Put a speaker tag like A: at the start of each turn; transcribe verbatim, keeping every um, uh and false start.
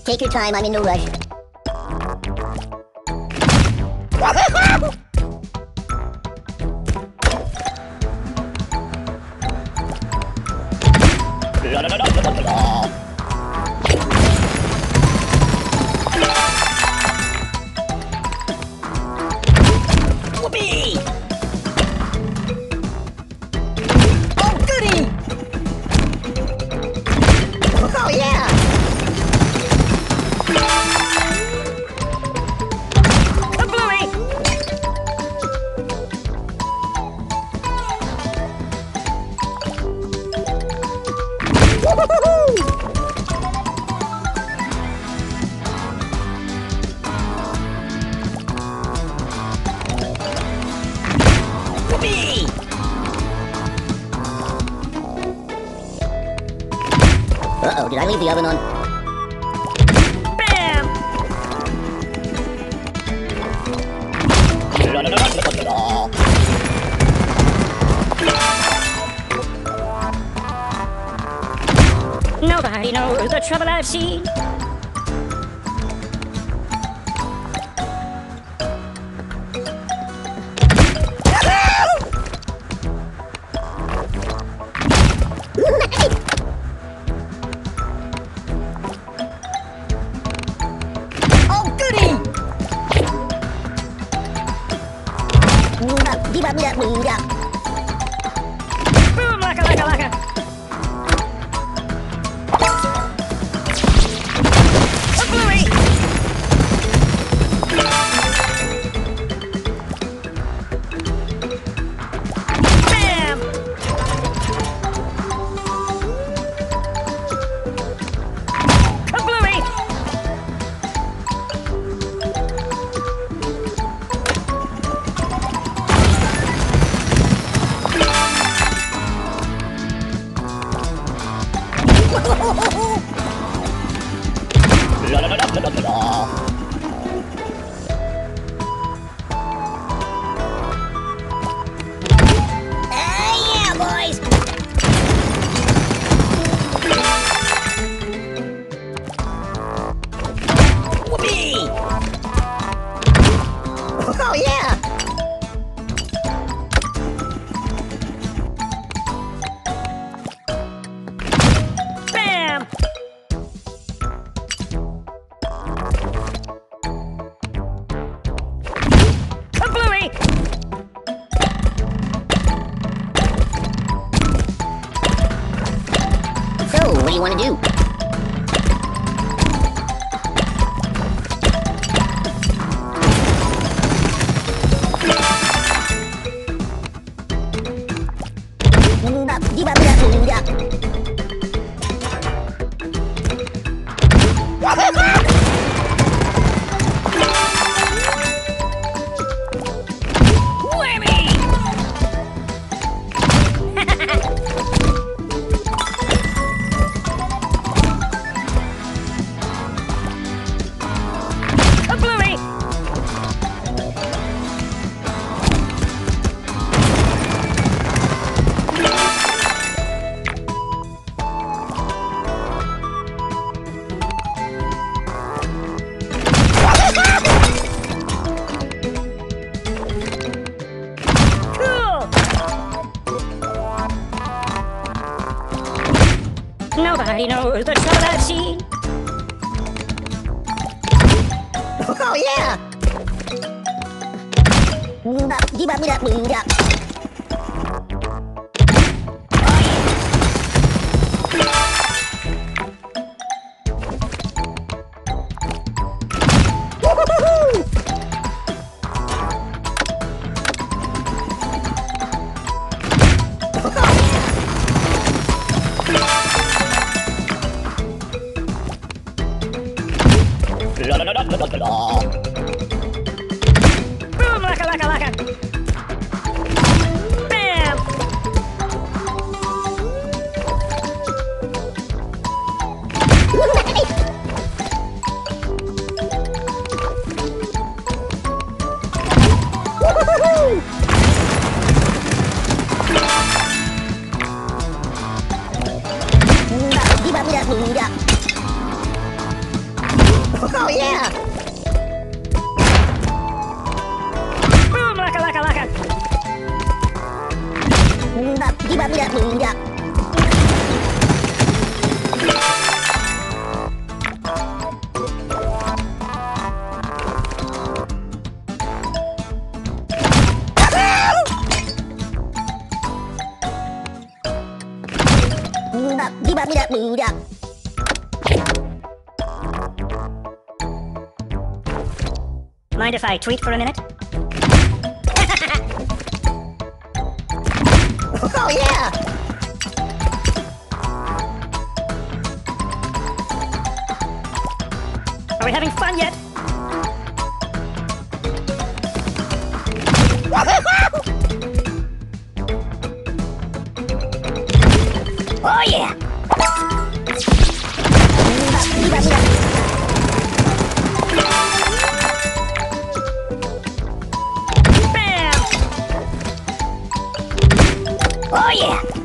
A: Take your time, I'm in no rush.
B: La la la la la la. Whoopee! Oh goody! Oh yeah! Kablooey! Woo-hoo-hoo! Whoopee! Uh-oh, did I leave the oven on? Bam! La la la la la la. Nobody knows the trouble I've seen. Oh goody! Boom laka laka laka. Kablooey! Bam! Kablooey! La la la la la la la. Ah, yeah, boys. Whoopee! Oh yeah! Bam! Kablooey! So, what do you want to do? Kablooey! Cool! Nobody knows the trouble I've seen. Oh yeah! Woo-hoo-hoo! La la la la la la la. Boom laka laka laka. Bam! Woo-hoo-hoo! Di ba, di ba, di ba. Oh yeah! Boom, laka, laka, laka. Bap, gibap, gibap, gibap. Bap, gibap, gibap, gibap. Mind if I tweet for a minute? Oh yeah! Are we having fun yet? Oh yeah! Bam! Oh yeah!